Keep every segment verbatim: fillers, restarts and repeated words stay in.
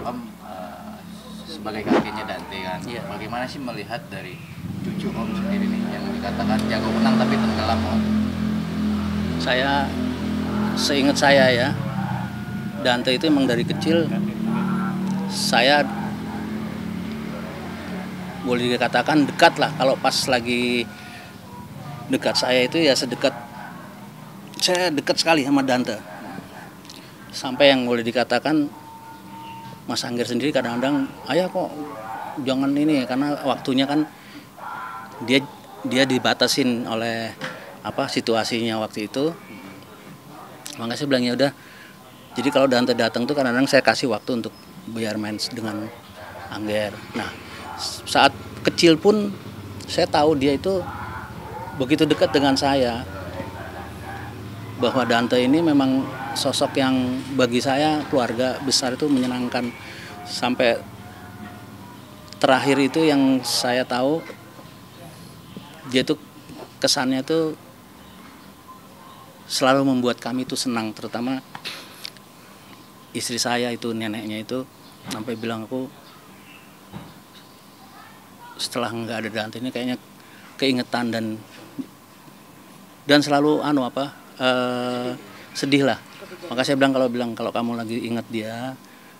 Om uh, sebagai kakeknya Dante kan, Iya. bagaimana sih melihat dari cucu Om sendiri nih yang dikatakan jago menang tapi tenggelam Om? Saya seingat saya ya, Dante itu emang dari kecil saya boleh dikatakan dekat lah. Kalau pas lagi dekat saya itu ya sedekat, saya dekat sekali sama Dante. Sampai yang boleh dikatakan Mas Angger sendiri kadang-kadang, ayah kok jangan ini, karena waktunya kan dia dia dibatasin oleh apa situasinya waktu itu. Makanya saya bilang ya udah. Jadi kalau Dante datang tuh kadang-kadang saya kasih waktu untuk biar main dengan Angger. Nah, saat kecil pun saya tahu dia itu begitu dekat dengan saya, bahwa Dante ini memang sosok yang bagi saya keluarga besar itu menyenangkan. Sampai terakhir itu yang saya tahu dia tuh kesannya tuh selalu membuat kami itu senang, terutama istri saya itu, neneknya itu sampai bilang aku setelah nggak ada Dante ini kayaknya keingetan dan dan selalu anu apa uh, sedih lah. Maka saya bilang kalau bilang kalau kamu lagi ingat dia,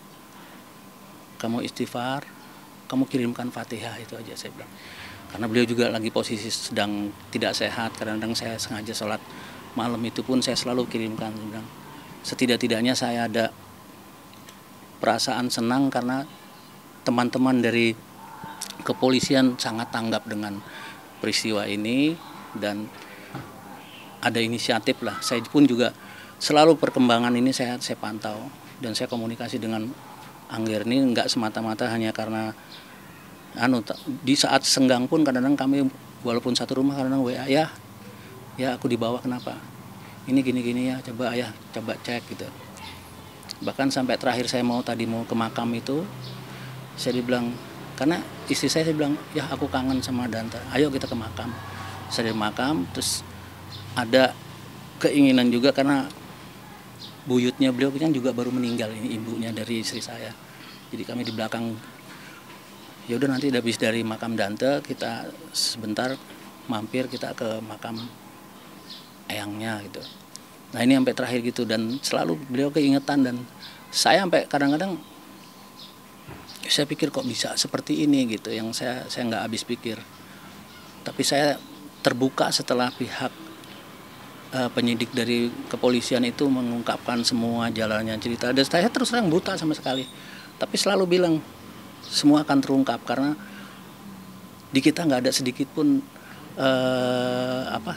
kamu istighfar, kamu kirimkan Fatihah, itu aja saya bilang. Karena beliau juga lagi posisi sedang tidak sehat, kadang-kadang saya sengaja sholat malam itu pun saya selalu kirimkan. Saya bilang, setidak-tidaknya saya ada perasaan senang karena teman-teman dari kepolisian sangat tanggap dengan peristiwa ini dan ada inisiatif lah. Saya pun juga selalu perkembangan ini saya saya pantau dan saya komunikasi dengan Angger ini nggak semata-mata hanya karena anu di saat senggang pun kadang-kadang kami walaupun satu rumah kadang-kadang W A ya ya aku dibawa kenapa ini gini-gini ya coba ayah coba cek gitu. Bahkan sampai terakhir saya mau tadi mau ke makam itu saya dibilang, karena istri saya saya bilang ya aku kangen sama Dante, ayo kita ke makam. Saya di makam terus ada keinginan juga karena buyutnya beliau kan juga baru meninggal, ini ibunya dari istri saya. Jadi kami di belakang, ya udah nanti habis dari makam Dante kita sebentar mampir kita ke makam eyangnya gitu. Nah ini sampai terakhir gitu dan selalu beliau keingetan dan saya sampai kadang-kadang saya pikir kok bisa seperti ini gitu, yang saya saya nggak habis pikir. Tapi saya terbuka setelah pihak Uh, penyidik dari kepolisian itu mengungkapkan semua jalannya cerita. Dan saya terus terang buta sama sekali. Tapi selalu bilang semua akan terungkap karena di kita nggak ada sedikit pun uh, apa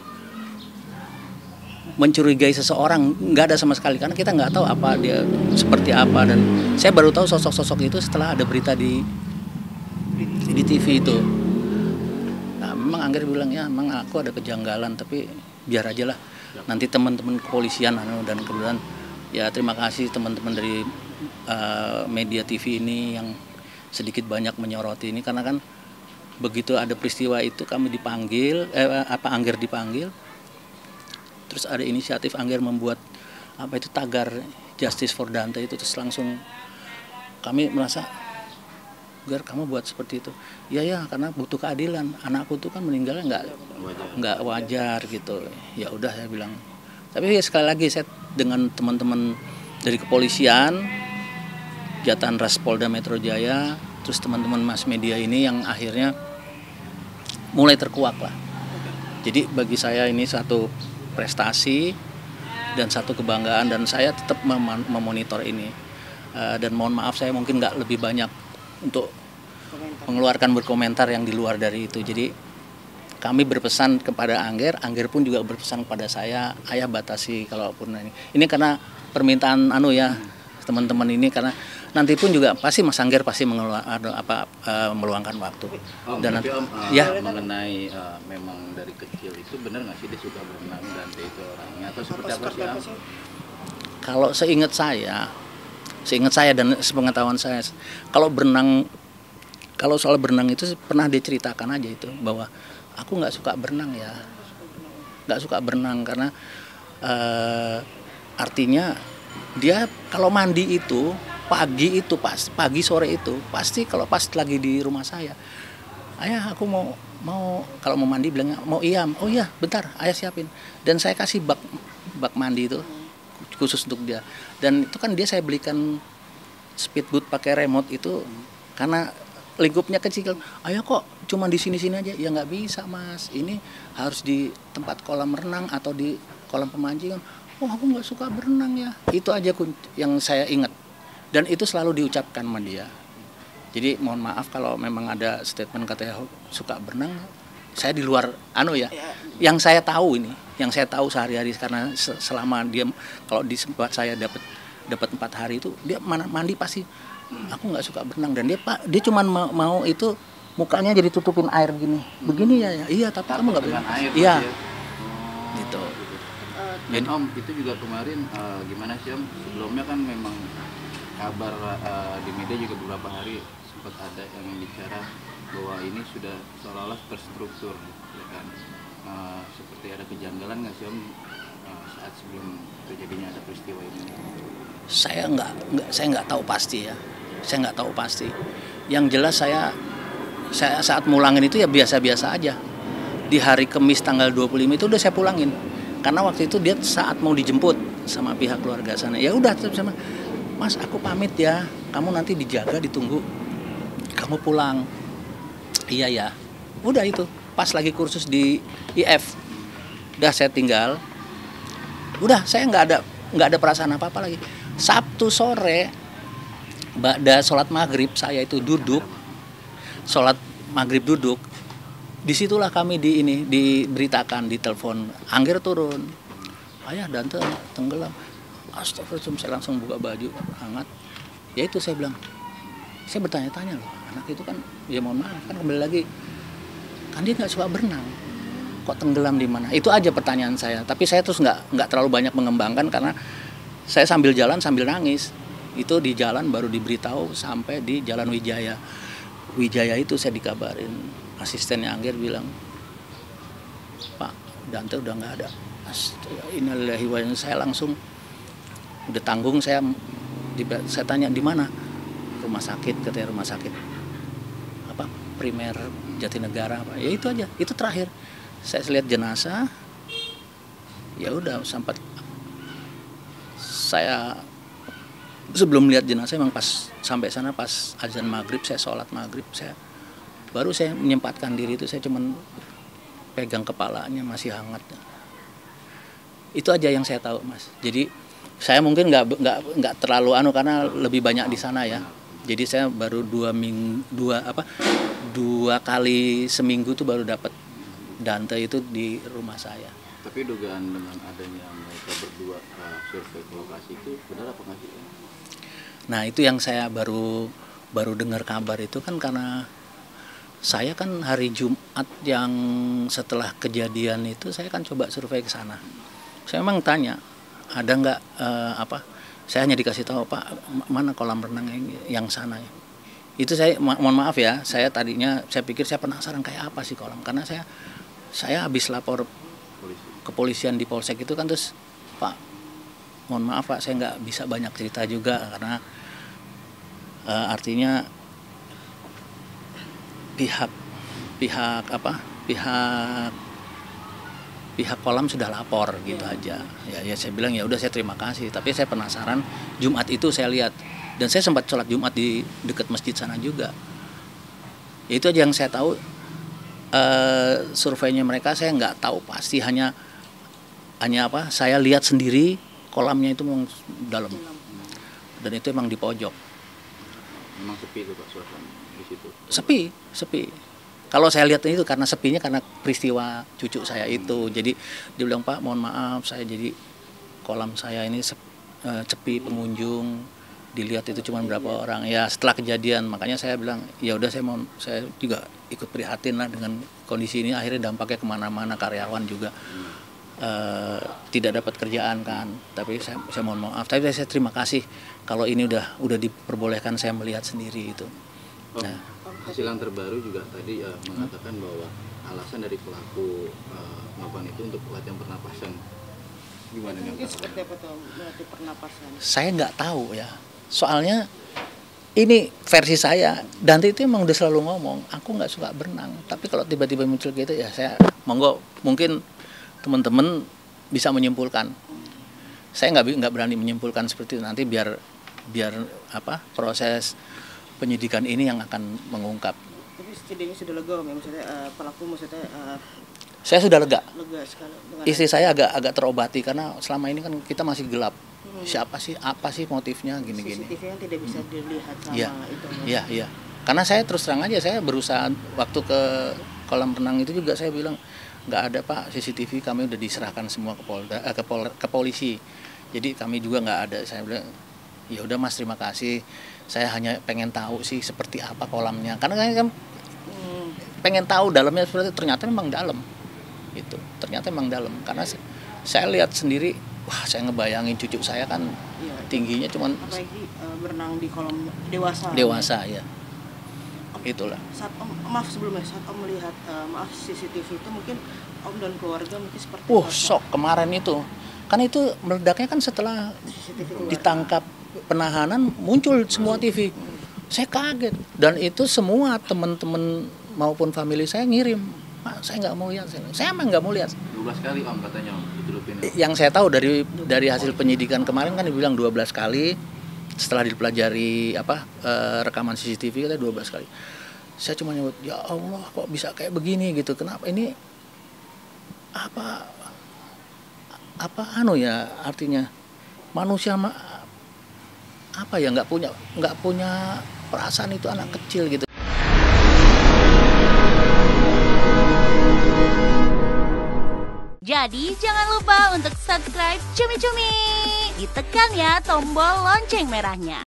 mencurigai seseorang, nggak ada sama sekali karena kita nggak tahu apa dia seperti apa. Dan saya baru tahu sosok-sosok itu setelah ada berita di di T V itu. Nah memang Angger bilang ya memang aku ada kejanggalan tapi biar aja lah nanti teman-teman kepolisian dan kemudian ya terima kasih teman-teman dari uh, media T V ini yang sedikit banyak menyoroti ini karena kan begitu ada peristiwa itu kami dipanggil eh, apa Angger dipanggil terus ada inisiatif Angger membuat apa itu tagar Justice for Dante itu terus langsung kami merasa Gar kamu buat seperti itu ya ya karena butuh keadilan, anakku tuh kan meninggalnya nggak nggak wajar gitu. Ya udah saya bilang, tapi ya sekali lagi saya dengan teman-teman dari kepolisian Jatan-Ras Polda Metro Jaya terus teman-teman mass media ini yang akhirnya mulai terkuak lah. Jadi bagi saya ini satu prestasi dan satu kebanggaan dan saya tetap mem- memonitor ini uh, dan mohon maaf saya mungkin nggak lebih banyak untuk mengeluarkan berkomentar yang di luar dari itu. Jadi kami berpesan kepada Angger, Angger pun juga berpesan kepada saya, ayah batasi kalaupun ini. Ini karena permintaan anu ya teman-teman ini karena nanti pun juga pasti Mas Angger pasti mengeluar, apa uh, meluangkan waktu. Om, dan tapi Om uh, ya mengenai uh, memang dari kecil itu benar nggak sih dia suka berenang Dante itu orangnya atau seperti apa sih Om? Kalau seingat saya Seingat saya dan sepengetahuan saya, kalau berenang, kalau soal berenang itu pernah dia ceritakan aja itu bahwa aku nggak suka berenang ya, nggak suka berenang karena uh, artinya dia kalau mandi itu pagi itu pas pagi sore itu pasti kalau pas lagi di rumah saya, ayah aku mau mau kalau mau mandi bilang mau iya, oh iya bentar ayah siapin, dan saya kasih bak bak mandi itu khusus untuk dia, dan itu kan dia saya belikan speedboat pakai remote itu karena lingkupnya kecil. Ayah kok cuma di sini-sini aja, ya nggak bisa mas, ini harus di tempat kolam renang atau di kolam pemancingan. Oh aku nggak suka berenang ya, itu aja yang saya ingat. Dan itu selalu diucapkan sama dia. Jadi mohon maaf kalau memang ada statement katanya suka berenang, saya di luar anu ya. Yang saya tahu ini, yang saya tahu sehari-hari karena selama dia kalau di tempat saya dapat dapat empat hari itu dia mandi pasti aku nggak suka berenang, dan dia pak dia cuman mau, mau itu mukanya jadi tutupin air gini, begini ya, ya. Iya tapi kamu nggak berenang. Iya. Oh, gitu. Dan Om itu juga kemarin uh, gimana sih Om, sebelumnya kan memang kabar uh, di media juga beberapa hari sempat ada yang bicara bahwa ini sudah seolah-olah terstruktur, ya kan? Uh, seperti ada kejanggalan nggak sih Om uh, saat sebelum terjadinya ada peristiwa ini? Saya nggak nggak saya nggak tahu pasti ya, saya nggak tahu pasti. Yang jelas saya saya saat mulangin itu ya biasa-biasa aja. Di hari Kamis tanggal dua puluh lima itu udah saya pulangin, karena waktu itu dia saat mau dijemput sama pihak keluarga sana. Ya udah tetap sama Mas, aku pamit ya, kamu nanti dijaga, ditunggu, kamu pulang. Iya ya, udah itu. Pas lagi kursus di I F, udah saya tinggal. Udah saya nggak ada nggak ada perasaan apa apa lagi. Sabtu sore, ba'da sholat maghrib saya itu duduk, sholat maghrib duduk. Disitulah kami di ini diberitakan di telepon, Angger turun, ayah Dante tenggelam. Astagfirullahaladzim, saya langsung buka baju hangat. Ya itu saya bilang, saya bertanya-tanya loh, anak itu kan, ya mohon maaf kan kembali lagi, kan dia nggak suka berenang, kok tenggelam di mana? Itu aja pertanyaan saya. Tapi saya terus nggak nggak terlalu banyak mengembangkan karena saya sambil jalan sambil nangis. Itu di jalan baru diberitahu sampai di Jalan Wijaya. Wijaya itu saya dikabarin, asistennya Angger bilang, Pak Dante udah nggak ada. Innalillahi wa inna ilaihi raji'un. Saya langsung udah tanggung, saya saya tanya di mana, rumah sakit, katanya rumah sakit apa primer Jatinegara apa, ya itu aja, itu terakhir saya lihat jenazah. Ya udah sempat saya sebelum lihat jenazah memang pas sampai sana pas azan maghrib, saya sholat maghrib, saya baru saya menyempatkan diri itu, saya cuman pegang kepalanya masih hangat. Itu aja yang saya tahu mas. Jadi saya mungkin nggak nggak nggak terlalu anu karena lebih banyak di sana ya. Jadi saya baru dua minggu dua apa dua kali seminggu tuh baru dapat Dante itu di rumah saya. Tapi dugaan dengan adanya mereka berdua uh, survei ke lokasi itu benar apa nggak sih? Nah itu yang saya baru baru dengar kabar itu kan karena saya kan hari Jumat yang setelah kejadian itu saya kan coba survei ke sana. Saya memang tanya, ada nggak eh, apa? Saya hanya dikasih tahu Pak mana kolam renang yang, yang sana ya. Itu saya ma mohon maaf ya, saya tadinya saya pikir saya penasaran kayak apa sih kolam, karena saya saya habis lapor kepolisian di Polsek itu kan, terus Pak mohon maaf Pak saya nggak bisa banyak cerita juga karena eh, artinya pihak pihak apa pihak pihak kolam sudah lapor gitu aja ya. Ya saya bilang ya udah saya terima kasih, tapi saya penasaran. Jumat itu saya lihat dan saya sempat sholat Jumat di dekat masjid sana juga. Ya, itu aja yang saya tahu. Uh, surveinya mereka saya nggak tahu pasti, hanya hanya apa saya lihat sendiri kolamnya itu memang dalam dan itu emang di pojok. Memang sepi itu Pak suasana di situ. Sepi, sepi. Kalau saya lihat itu karena sepinya karena peristiwa cucu saya itu. Jadi dia bilang Pak mohon maaf saya jadi kolam saya ini sepi pengunjung, dilihat itu cuma berapa orang. Ya setelah kejadian makanya saya bilang ya udah saya mau saya juga ikut prihatin lah dengan kondisi ini. Akhirnya dampaknya kemana-mana, karyawan juga uh, tidak dapat kerjaan kan. Tapi saya, saya mohon maaf. Tapi saya terima kasih kalau ini udah udah diperbolehkan saya melihat sendiri itu. Nah. Hasil yang terbaru juga tadi uh, mengatakan bahwa alasan dari pelaku uh, melakukan itu untuk latihan pernapasan. Gimana nih? Mungkin seperti apa tuh melatih pernapasan? Saya nggak tahu ya. Soalnya ini versi saya. Dante itu emang udah selalu ngomong, aku nggak suka berenang. Tapi kalau tiba-tiba muncul gitu ya saya monggo, mungkin teman-teman bisa menyimpulkan. Saya nggak nggak berani menyimpulkan seperti itu, nanti biar biar apa proses penyidikan ini yang akan mengungkap. Tapi setidaknya sudah lega om ya, maksudnya uh, pelaku maksudnya uh, saya sudah lega. lega sekali. Istri saya agak agak terobati karena selama ini kan kita masih gelap. Hmm. Siapa sih, apa sih motifnya gini-gini. C C T V yang tidak bisa dilihat sama ya. itu. Iya, iya. Karena saya terus terang aja, saya berusaha waktu ke kolam renang itu juga saya bilang nggak ada Pak C C T V, kami udah diserahkan semua ke Polda, eh, ke, Pol, ke polisi. Jadi kami juga nggak ada. Saya bilang ya udah Mas, terima kasih. Saya hanya pengen tahu sih seperti apa kolamnya. Karena saya kan hmm, pengen tahu dalamnya seperti, ternyata memang dalam. Itu ternyata memang dalam. Karena saya lihat sendiri, wah saya ngebayangin cucu saya kan ya, tingginya cuman apalagi uh, berenang di kolam dewasa. Dewasa ya. Om, itulah. Saat om, maaf sebelumnya, saat om melihat uh, maaf C C T V itu mungkin om dan keluarga mungkin seperti Uh, shock kemarin itu. Kan itu meledaknya kan setelah ditangkap penahanan muncul semua T V. Saya kaget dan itu semua teman-teman maupun family saya ngirim. Pak, saya nggak mau lihat. Saya emang nggak mau lihat. dua belas kali om katanya om, ditutupin. Yang saya tahu dari dari hasil penyidikan kemarin kan dibilang dua belas kali. Setelah dipelajari apa eh, rekaman C C T V katanya dua belas kali. Saya cuma nyebut, ya Allah kok bisa kayak begini gitu. Kenapa ini apa apa anu ya artinya manusia ma, apa ya nggak punya nggak punya perasaan, itu anak kecil gitu. Jadi jangan lupa untuk subscribe Cumi Cumi. Ditekan ya tombol lonceng merahnya.